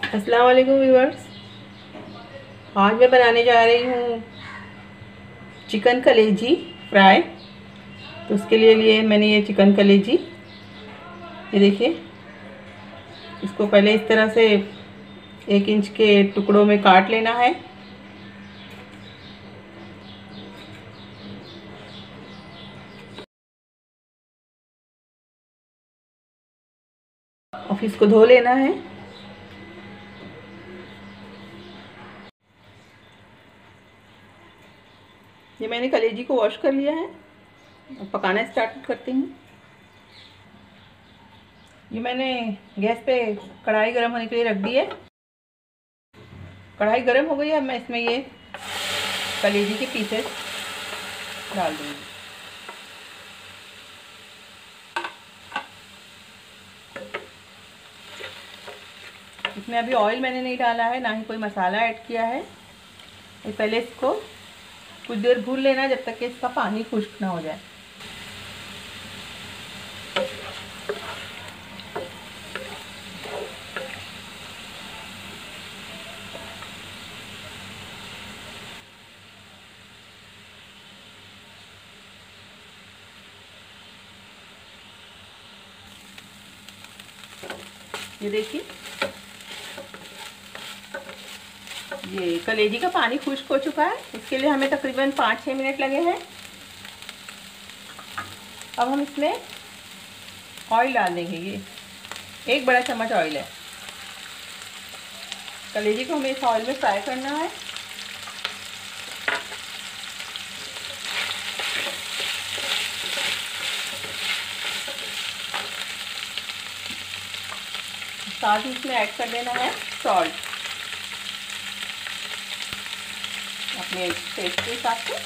अस्सलाम वालेकुम व्यूअर्स। आज मैं बनाने जा रही हूँ चिकन कलेजी फ्राई। तो उसके लिए मैंने ये चिकन कलेजी, ये देखिए, इसको पहले इस तरह से 1 इंच के टुकड़ों में काट लेना है। और फिर इसको धो लेना है। ये मैंने कलेजी को वॉश कर लिया है। अब पकाना स्टार्ट करती हूँ। ये मैंने गैस पे कढ़ाई गर्म होने के लिए रख दी है। कढ़ाई गर्म हो गई है। अब मैं इसमें ये कलेजी के पीसेस डाल दूँगी। इसमें अभी ऑयल मैंने नहीं डाला है, ना ही कोई मसाला ऐड किया है। पहले इसको कुछ देर भून लेना है, जब तक कि इसका पानी खुश्क ना हो जाए। ये देखिए, ये कलेजी का पानी खुश्क हो चुका है। इसके लिए हमें तकरीबन 5-6 मिनट लगे हैं। अब हम इसमें ऑयल डाल देंगे। ये 1 बड़ा चम्मच ऑयल है। कलेजी को हमें इस ऑयल में फ्राई करना है। साथ ही इसमें ऐड कर देना है सॉल्ट, अपने टेस्ट के हिसाब से।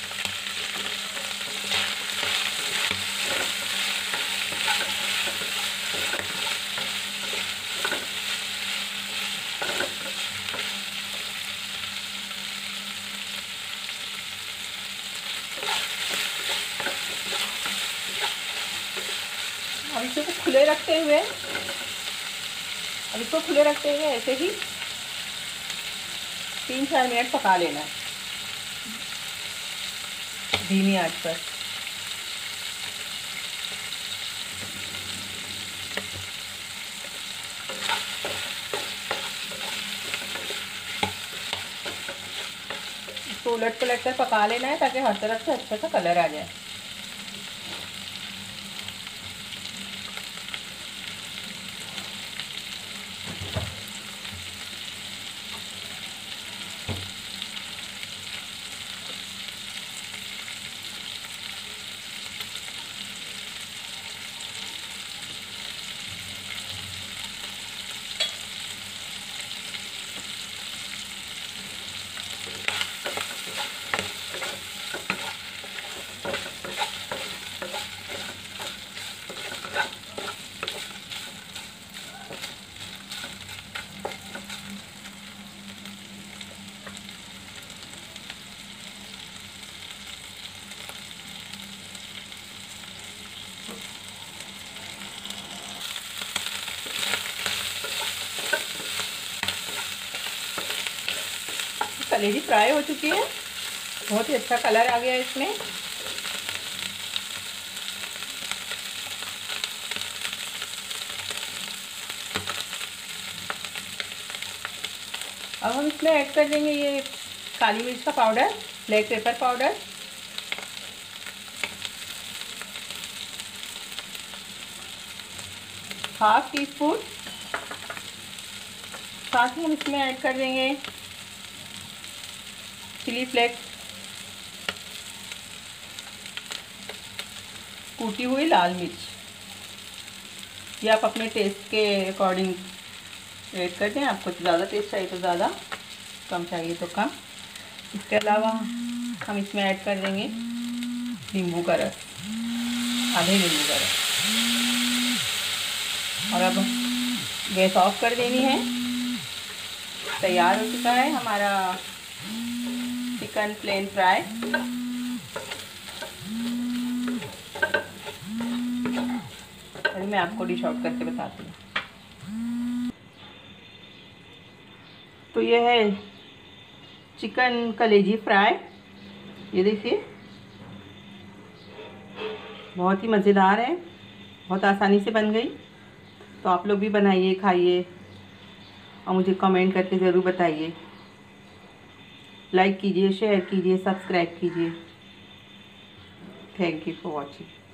अब इसको खुले रखते हुए ऐसे ही 3-4 मिनट पका लेना है धीमी आंच पर। इसको उलट पलट कर पका लेना है ताकि हर तरफ से अच्छा सा कलर आ जाए। कलेजी फ्राई हो चुकी है। बहुत ही अच्छा कलर आ गया है इसमें। अब हम इसमें ऐड कर देंगे ये काली मिर्च का powder, black pepper powder, ½ teaspoon. साथ ही हम इसमें ऐड कर देंगे चिली फ्लेक्स, कूटी हुई लाल मिर्च। ये आप अपने टेस्ट के अकॉर्डिंग ऐड कर दें। आपको ज़्यादा टेस्ट चाहिए तो ज़्यादा, कम चाहिए तो कम। इसके अलावा हम इसमें ऐड कर देंगे नींबू का रस, आधे नींबू का रस। और अब गैस ऑफ कर देनी है। तैयार हो चुका है हमारा चिकन प्लेन फ्राई। अभी मैं आपको डिश आउट करके बताती हूँ। तो ये है चिकन कलेजी फ्राई। ये देखिए बहुत ही मज़ेदार है, बहुत आसानी से बन गई। तो आप लोग भी बनाइए, खाइए और मुझे कमेंट करके ज़रूर बताइए। लाइक कीजिए, शेयर कीजिए, सब्सक्राइब कीजिए। Thank you for watching.